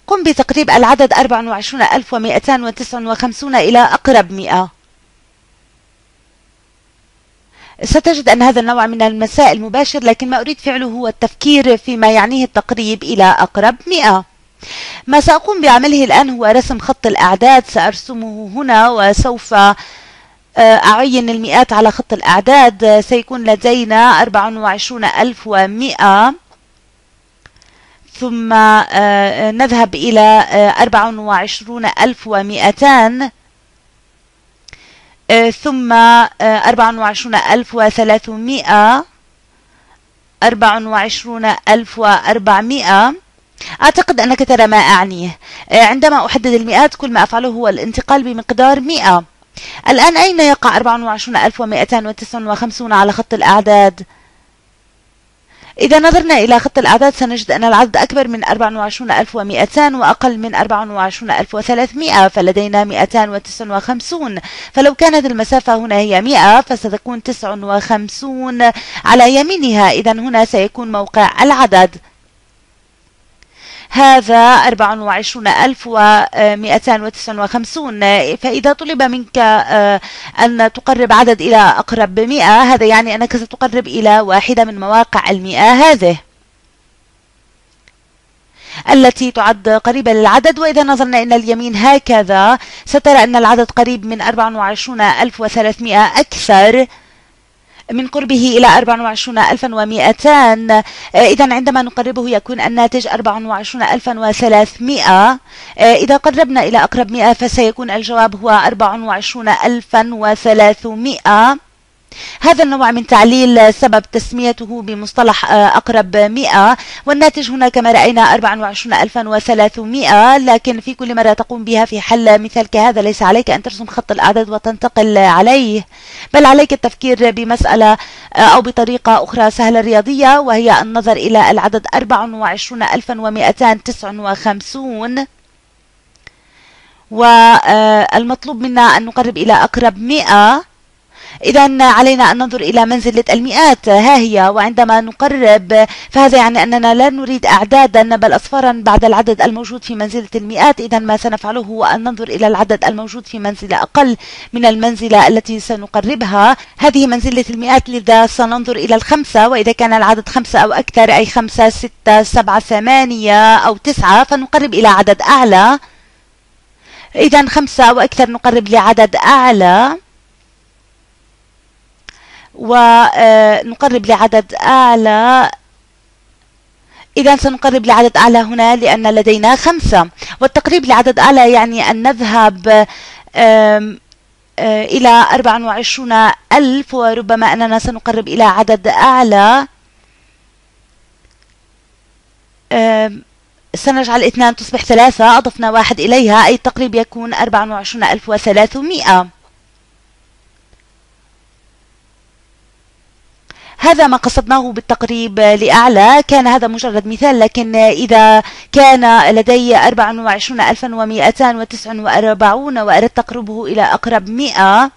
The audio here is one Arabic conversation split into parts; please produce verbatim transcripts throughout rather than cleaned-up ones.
قم بتقريب العدد أربعة وعشرين ألف ومئتان وتسعة وخمسين إلى أقرب مئة. ستجد أن هذا النوع من المسائل مباشر، لكن ما أريد فعله هو التفكير فيما يعنيه التقريب إلى أقرب مئة. ما سأقوم بعمله الآن هو رسم خط الأعداد. سأرسمه هنا وسوف أعين المئات على خط الأعداد. سيكون لدينا أربعة وعشرين ألف ومئة، ثم نذهب إلى أربعة وعشرين ألف ومئتان، ثم أربعة وعشرين ألف وثلاثمئة، أربعة وعشرين ألف وأربعمئة. أعتقد أنك ترى ما أعنيه. عندما أحدد المئات كل ما أفعله هو الانتقال بمقدار مئة. الآن أين يقع أربعة وعشرين ألف ومئتان وتسعة وخمسين على خط الأعداد؟ إذا نظرنا إلى خط الأعداد سنجد أن العدد أكبر من أربعة وعشرين ألف ومئتان وأقل من أربعة وعشرين ألف وثلاثمئة، فلدينا مئتان وتسعة وخمسين. فلو كانت المسافة هنا هي مئة فستكون تسعة وخمسين على يمينها. إذا هنا سيكون موقع العدد. هذا أربعة وعشرين ألف ومئتان وتسعة وخمسين. فإذا طلب منك أن تقرب عدد إلى أقرب مئة، هذا يعني أنك ستقرب إلى واحدة من مواقع المئة هذه التي تعد قريبة للعدد. وإذا نظرنا إلى اليمين هكذا سترى أن العدد قريب من أربعة وعشرين ألف وثلاثمئة أكثر من قربه إلى أربعة وعشرين ألفا ومئتان. إذا عندما نقربه يكون الناتج أربعة وعشرين ألفا وثلاثمئة. إذا قربنا إلى أقرب مئة فسيكون الجواب هو أربعة وعشرين ألفا وثلاثمئة. هذا النوع من تعليل سبب تسميته بمصطلح أقرب مئة، والناتج هنا كما رأينا أربعة وعشرين ألفا وثلاثمئة. لكن في كل مرة تقوم بها في حل مثال كهذا ليس عليك أن ترسم خط الأعداد وتنتقل عليه، بل عليك التفكير بمسألة أو بطريقة أخرى سهلة رياضية، وهي النظر إلى العدد أربعة وعشرين ألفا ومئتان وتسعة وخمسين، والمطلوب منا أن نقرب إلى أقرب مئة. إذا علينا أن ننظر إلى منزلة المئات، ها هي، وعندما نقرب فهذا يعني أننا لا نريد أعدادا بل أصفارا بعد العدد الموجود في منزلة المئات. إذا ما سنفعله هو أن ننظر إلى العدد الموجود في منزلة أقل من المنزلة التي سنقربها. هذه منزلة المئات، لذا سننظر إلى الخمسة، وإذا كان العدد خمسة أو أكثر أي خمسة ستة سبعة ثمانية أو تسعة فنقرب إلى عدد أعلى. إذا خمسة أو أكثر نقرب لعدد أعلى، ونقرب لعدد أعلى. إذا سنقرب لعدد أعلى هنا لأن لدينا خمسة، والتقريب لعدد أعلى يعني أن نذهب إلى أربعة وعشرين ألف، وربما أننا سنقرب إلى عدد أعلى. سنجعل اثنان تصبح ثلاثة، أضفنا واحد إليها، أي التقريب يكون أربعة وعشرين ألف وثلاثمئة. هذا ما قصدناه بالتقريب لأعلى. كان هذا مجرد مثال، لكن إذا كان لدي أربعة وعشرين ألفا ومئتان وتسعة وأربعين وأردت تقربه إلى أقرب مئة،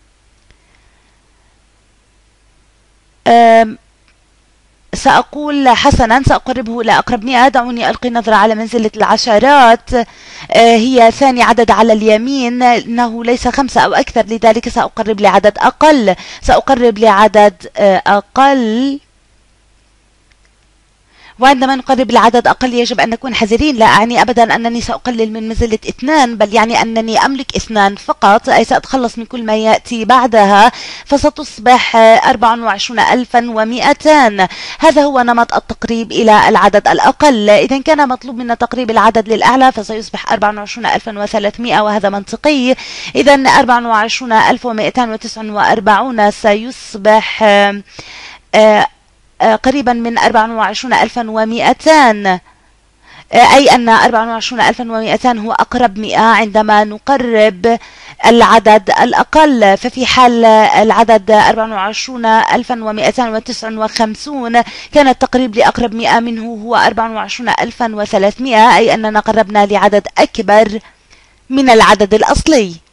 سأقول حسنا سأقربه إلى أقرب مئة. دعوني ألقي نظرة على منزلة العشرات، هي ثاني عدد على اليمين، إنه ليس خمسة أو أكثر، لذلك سأقرب لعدد أقل. سأقرب لعدد أقل، وعندما نقرب لعدد أقل يجب أن نكون حذرين. لا أعني أبدا أنني سأقلل من منزلة اثنان، بل يعني أنني أملك اثنان فقط، أي سأتخلص من كل ما يأتي بعدها، فستصبح أربعة وعشرين ألفا ومئتان. هذا هو نمط التقريب إلى العدد الأقل. إذا كان مطلوب منا تقريب العدد للأعلى فسيصبح أربعة وعشرين ألفا وثلاثمئة، وهذا منطقي. إذا أربعة وعشرين ألف ومئتان وتسعة وأربعين سيصبح آه قريبا من أربعة وعشرين ألفا ومئتان، أي أن أربعة وعشرين ألفا ومئتان هو أقرب مئة عندما نقرب العدد الأقل. ففي حال العدد أربعة وعشرين ألفا ومئتان وتسعة وخمسين كان التقريب لأقرب مئة منه هو أربعة وعشرين ألفا وثلاثمئة، أي أننا قربنا لعدد أكبر من العدد الأصلي.